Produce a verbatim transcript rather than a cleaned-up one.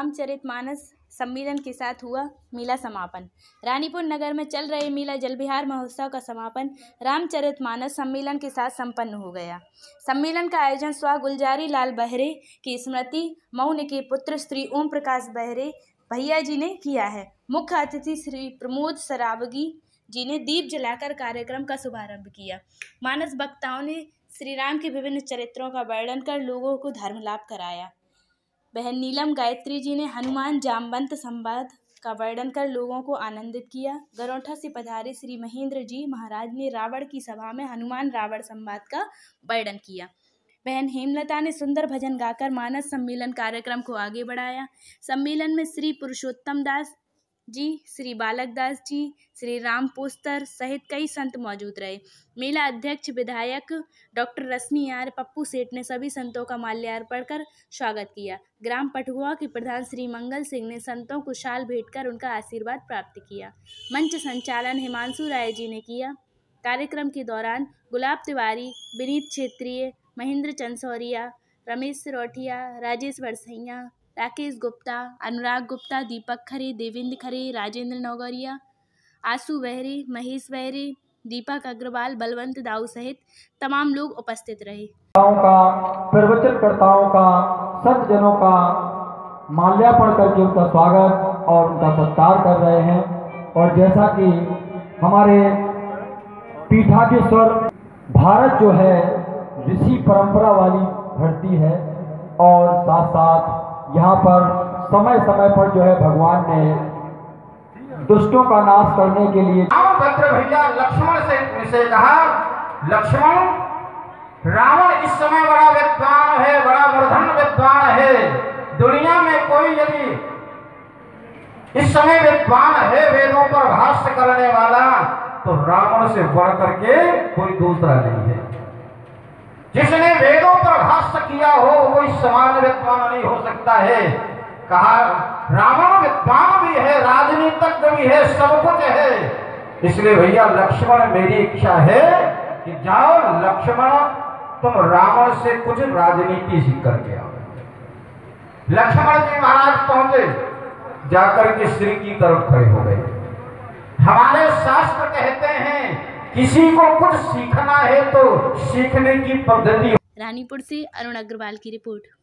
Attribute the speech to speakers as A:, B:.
A: रामचरितमानस सम्मेलन के साथ हुआ मेला समापन। रानीपुर नगर में चल रहे मेला जलविहार महोत्सव का समापन रामचरितमानस सम्मेलन के साथ संपन्न हो गया। सम्मेलन का आयोजन स्व गुलजारी लाल बहरे की स्मृति मऊ के पुत्र श्री ओम प्रकाश बहरे भैया जी ने किया है। मुख्य अतिथि श्री प्रमोद सरावगी जी ने दीप जलाकर कार्यक्रम का शुभारंभ किया। मानस वक्ताओं ने श्री राम के विभिन्न चरित्रों का वर्णन कर लोगों को धर्म लाभ कराया। बहन नीलम गायत्री जी ने हनुमान जामवंत संवाद का वर्णन कर लोगों को आनंदित किया। गरौठा से पधारे श्री महेंद्र जी महाराज ने रावण की सभा में हनुमान रावण संवाद का वर्णन किया। बहन हेमलता ने सुंदर भजन गाकर मानस सम्मेलन कार्यक्रम को आगे बढ़ाया। सम्मेलन में श्री पुरुषोत्तम दास जी, श्री बालक दास जी, श्री राम पोस्तर सहित कई संत मौजूद रहे। मेला अध्यक्ष विधायक डॉक्टर रश्मि आर पप्पू सेठ ने सभी संतों का माल्यार्पण कर स्वागत किया। ग्राम पटुआ के प्रधान श्री मंगल सिंह ने संतों को शाल भेंट कर उनका आशीर्वाद प्राप्त किया। मंच संचालन हिमांशु राय जी ने किया। कार्यक्रम के दौरान गुलाब तिवारी, विनीत क्षेत्रीय, महेंद्र चंसौरिया, रमेश रोठिया, राजेश बरसैया, राकेश गुप्ता, अनुराग गुप्ता, दीपक खरे, देवेंद्र खरे, राजेंद्र नौगरिया, आशु बहरे, महेश बहरे, दीपक अग्रवाल, बलवंत दाऊ सहित तमाम लोग उपस्थित रहे।
B: का प्रवचनकर्ताओं का संत जनों का माल्यार्पण करके उनका स्वागत और उनका सत्कार कर रहे हैं। और जैसा कि हमारे पीठाधीश्वर भारत जो है ऋषि परंपरा वाली धरती है और साथ साथ यहाँ पर समय समय पर जो है भगवान ने दुष्टों का नाश करने के लिए
C: भद्र भैया लक्ष्मण से से कहा, लक्ष्मण रावण इस समय बड़ा विद्वान है, बड़ा मूर्धन विद्वान है। दुनिया में कोई यदि इस समय विद्वान है वेदों पर भाष्य करने वाला तो रावण से बढ़ करके कोई दूसरा नहीं है। जिसने वेदों पर भाष्य किया हो वो इस समान विद्वान नहीं हो सकता है। कहा रावण विद्वान भी है, राजनीतिज्ञ भी है, सब कुछ है। इसलिए भैया लक्ष्मण मेरी इच्छा है कि जाओ लक्ष्मण तुम रावण से कुछ राजनीति सीख करके आओ। लक्ष्मण जी महाराज पहुंचे, जाकर के श्री की तरफ खड़े हो गए। हमारे शास्त्र कहते हैं किसी को कुछ सीखना है तो सीखने की पद्धति।
A: रानीपुर से अरुण अग्रवाल की रिपोर्ट।